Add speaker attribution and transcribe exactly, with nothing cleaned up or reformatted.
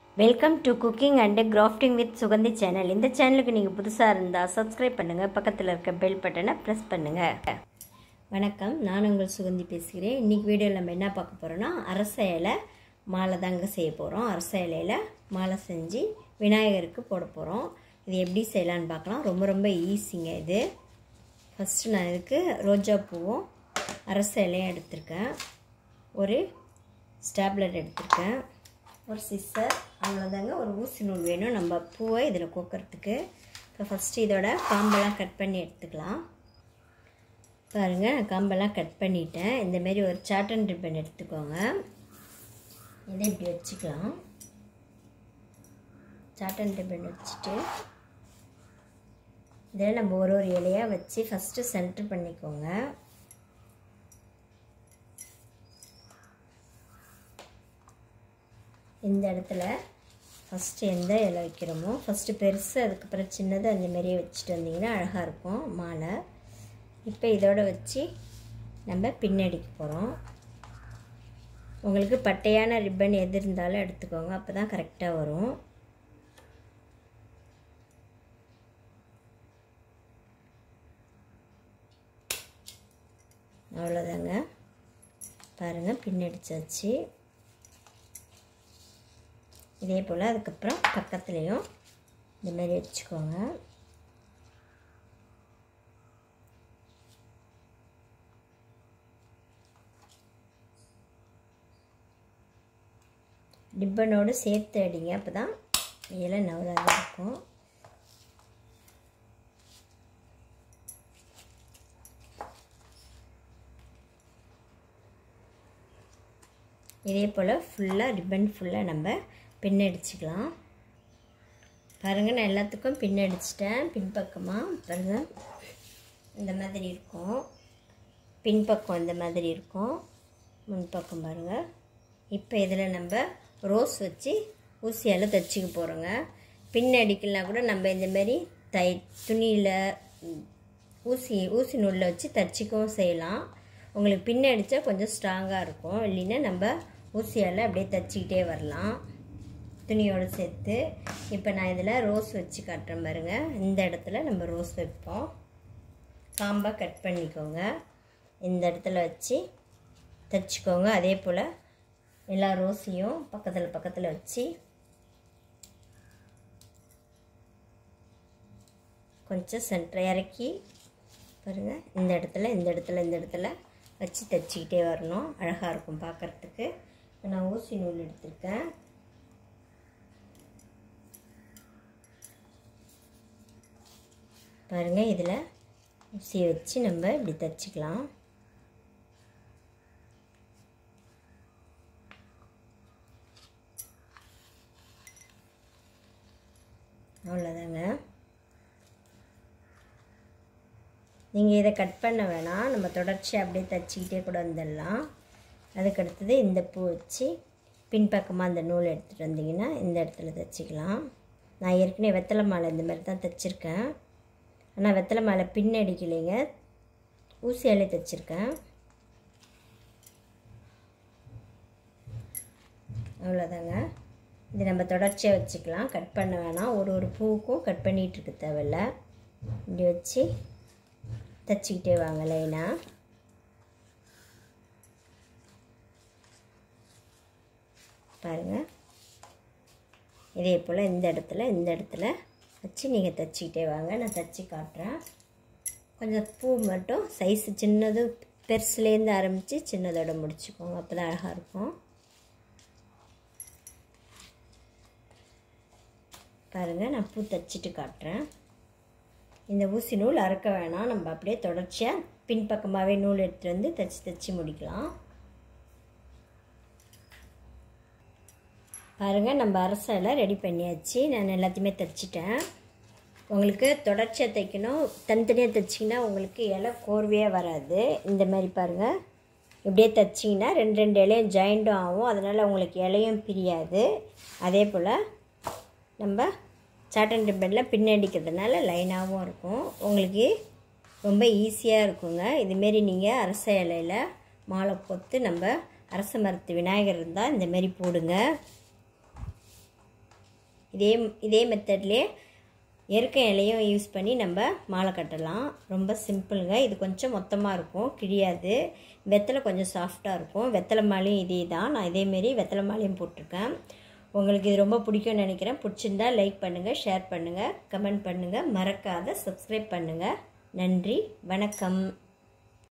Speaker 1: Welcome to cooking and crafting with Suganthi channel. இந்த சேனலுக்கு நீங்கள் புதுசாக இருந்தால் சப்ஸ்கிரைப் பண்ணுங்கள், பக்கத்தில் இருக்க பெல் பட்டனை ப்ரெஸ் பண்ணுங்கள். வணக்கம், நான் உங்கள் சுகந்தி பேசுகிறேன். இன்றைக்கி வீடியோவில் நம்ம என்ன பார்க்க போகிறோன்னா, அரச இலை மாலை தாங்க செய்ய போகிறோம். அரச இலையில் மாலை செஞ்சு விநாயகருக்கு போட போகிறோம். இது எப்படி செய்யலான்னு பார்க்கலாம். ரொம்ப ரொம்ப ஈஸிங்க இது. ஃபஸ்ட்டு நான் இதுக்கு ரோஜா பூவும் அரச இலையும் எடுத்திருக்கேன். ஒரு ஸ்டாப்லர் எடுத்திருக்கேன், ஒரு சிஸ்ஸர், அவ்வளோதாங்க. ஒரு ஊசி நூல் வேணும் நம்ம பூவை இதில் கோக்கிறதுக்கு. இப்போ ஃபஸ்ட்டு இதோட காம்பெல்லாம் கட் பண்ணி எடுத்துக்கலாம். பாருங்கள், நான் காம்பெல்லாம் கட் பண்ணிட்டேன். இந்தமாரி ஒரு சாட்டன் ரிப்பன் எடுத்துக்கோங்க. இதை இப்படி வச்சுக்கலாம். சாட்டன் ரிப்பன் வச்சுட்டு இதில் நம்ம ஒரு ஒரு இலையாக வச்சு ஃபஸ்ட்டு சென்டர் பண்ணிக்கோங்க. இந்த இடத்துல ஃபஸ்ட்டு எந்த இலை வைக்கிறோமோ ஃபஸ்ட்டு பெருசு, அதுக்கப்புறம் சின்னது, அந்த மாதிரியே வச்சுட்டு வந்தீங்கன்னா அழகாக இருக்கும் மாலை. இப்போ இதோடு வச்சு நம்ம பின்னடிக்க போகிறோம். உங்களுக்கு பட்டையான ரிப்பன் எது இருந்தாலும் எடுத்துக்கோங்க, அப்போ தான் கரெக்டாக வரும். அவ்வளோதாங்க. பாருங்கள், பின்னடிச்சாச்சு. இதே போல் அதுக்கப்புறம் பக்கத்துலேயும் இந்தமாரி வச்சுக்கோங்க. ரிப்பனோடு சேர்த்து அடிங்க, அப்போ தான் இலை நவராக இருக்கும். இதே போல் ஃபுல்லாக ரிப்பன் ஃபுல்லாக நம்ம பின்னடிச்சுக்கலாம். பாருங்கள், நான் எல்லாத்துக்கும் பின்னடிச்சிட்டேன். பின்பக்கமாக பாருங்கள், இந்த மாதிரி இருக்கும். பின்பக்கம் இந்த மாதிரி இருக்கும், முன்பக்கம் பாருங்கள். இப்போ இதில் நம்ம ரோஸ் வச்சு ஊசியால் தைச்சிக்க போகிறோங்க. பின்னடிக்கலாம் கூட நம்ம இந்தமாரி தை துணியில் ஊசி ஊசி நூலில் வச்சு தைச்சிக்கவும் செய்யலாம். உங்களுக்கு பின்னடித்தா கொஞ்சம் ஸ்ட்ராங்காக இருக்கும், இல்லைன்னா நம்ம ஊசியால் அப்படியே தைச்சிக்கிட்டே வரலாம் துணியோடு சேர்த்து. இப்போ நான் இதில் ரோஸ் வச்சு காட்டுறேன் பாருங்கள். இந்த இடத்துல நம்ம ரோஸ் வைப்போம். காம்பாக கட் பண்ணிக்கோங்க, இந்த இடத்துல வச்சு தைச்சிக்கோங்க. அதே போல் எல்லா ரோஸையும் பக்கத்தில் பக்கத்தில் வச்சு கொஞ்சம் சென்டர் இறக்கி பாருங்கள். இந்த இடத்துல இந்த இடத்துல இந்த இடத்துல வச்சு தைச்சிக்கிட்டே வரணும், அழகாக இருக்கும் பார்க்குறதுக்கு. இப்போ நான் ஊசி நூல் எடுத்திருக்கேன். பாருங்கள், இதில் ஊசியை வச்சு நம்ம இப்படி தைச்சிக்கலாம். அவ்வளோதாங்க. நீங்கள் இதை கட் பண்ண வேணாம், நம்ம தொடர்ச்சி அப்படியே தைச்சிக்கிட்டே கூட வந்துடலாம். அதுக்கடுத்தது இந்த பூ வச்சு பின்பக்கமாக அந்த நூல் எடுத்துகிட்டு வந்தீங்கன்னா இந்த இடத்துல தைச்சிக்கலாம். நான் ஏற்கனவே வெத்தலை மாலை இந்த மாதிரி தான் தைச்சிருக்கேன். ஆனால் வெத்தலை மாலை பின்னடிக்கலைங்க, ஊசியாலே தைச்சிருக்கேன். அவ்வளோதாங்க. இது நம்ம தொடர்ச்சியாக வச்சுக்கலாம், கட் பண்ண வேணாம். ஒரு ஒரு பூவுக்கும் கட் பண்ணிகிட்ருக்க தேவையில்ல. இப்படி வச்சு தைச்சிக்கிட்டே வாங்க லைனாக. பாருங்கள், இதே போல் இந்த இடத்துல இந்த இடத்துல வச்சு நீங்கள் தைச்சிக்கிட்டே வாங்க. நான் தைச்சி காட்டுறேன். கொஞ்சம் பூ மட்டும் சைஸு சின்னது, பெருசுலேருந்து ஆரம்பித்து சின்னதோட முடிச்சுக்கோங்க, அப்போ தான் அழகாக இருக்கும். பாருங்கள், நான் பூ தைச்சிட்டு காட்டுறேன். இந்த ஊசி நூல் அறுக்க வேணாம், நம்ம அப்படியே தொடர்ச்சியாக பின்பக்கமாகவே நூல் எடுத்துகிட்டு வந்து தைச்சி தைச்சி முடிக்கலாம். பாருங்கள், நம்ம அரச இலை ரெடி பண்ணியாச்சு. நான் எல்லாத்தையுமே தைச்சிட்டேன். உங்களுக்கு தொடர்ச்சியாக தைக்கணும், தனித்தனியாக தைச்சிங்கன்னா உங்களுக்கு இலை கோர்வையாக வராது. இந்த மாதிரி பாருங்கள், இப்படியே தைச்சிங்கன்னா ரெண்டு ரெண்டு இலையும் ஜாயிண்ட்டும் ஆகும், அதனால் உங்களுக்கு இலையும் பிரியாது. அதே போல் நம்ம சாட்டன் ரிப்பனில் பின்னடிக்கிறதுனால லைனாகவும் இருக்கும், உங்களுக்கு ரொம்ப ஈஸியாக இருக்குங்க. இதுமாரி நீங்கள் அரச இலையில் மாலை கொத்து நம்ம அரச மரத்து விநாயகர் இருந்தால் இந்தமாரி போடுங்க. இதே இதே மெத்தட்லேயே எருக்க இலையும் யூஸ் பண்ணி நம்ம மாலை கட்டலாம். ரொம்ப சிம்பிளுங்க. இது கொஞ்சம் மொத்தமாக இருக்கும், கிழியாது. வெத்தலை கொஞ்சம் சாஃப்டாக இருக்கும். வெத்தலை மாலையும் இதே தான். நான் இதேமாரி வெத்தலை மாலையும் போட்டிருக்கேன். உங்களுக்கு இது ரொம்ப பிடிக்கும்னு நினைக்கிறேன். பிடிச்சிருந்தா லைக் பண்ணுங்கள், ஷேர் பண்ணுங்கள், கமெண்ட் பண்ணுங்கள். மறக்காத சப்ஸ்கிரைப் பண்ணுங்கள். நன்றி, வணக்கம்.